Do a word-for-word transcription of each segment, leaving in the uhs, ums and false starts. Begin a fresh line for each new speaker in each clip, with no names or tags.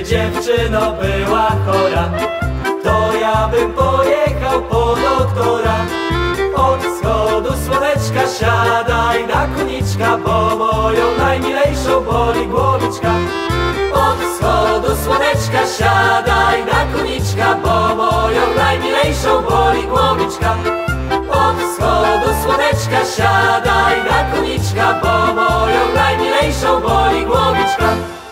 dziewczyno była chora, to ja bym pojechał po doktora. Od wschodu słoneczka siadaj na koniczka, bo moją najmilejszą boli głowiczka. Od wschodu słoneczka siadaj na koniczka, bo moją najmilejszą boli głowiczka. Od wschodu słoneczka siadaj na koniczka, bo moją najmilejszą boli głowiczka.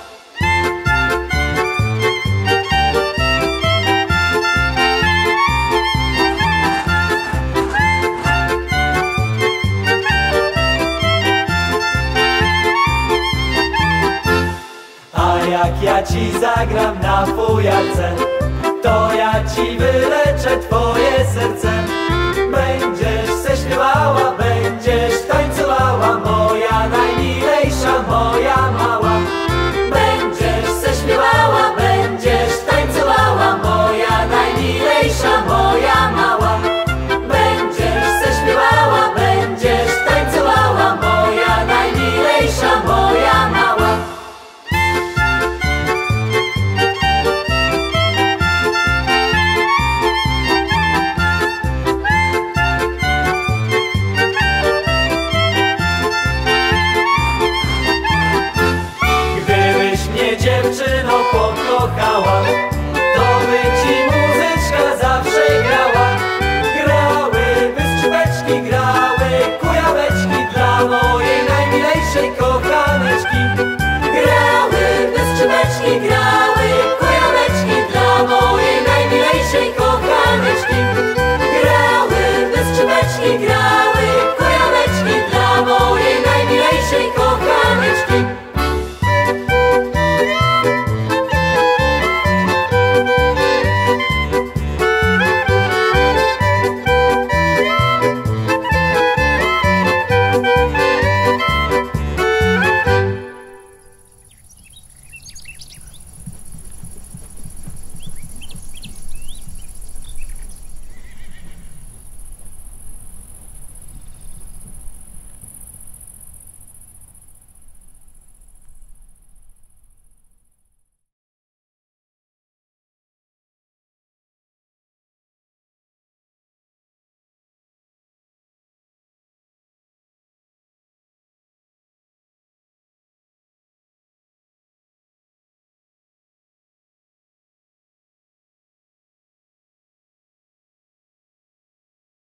Jak ja ci zagram na fujarce, to ja ci wyleczę twoje serce. Będziesz se śpiewała,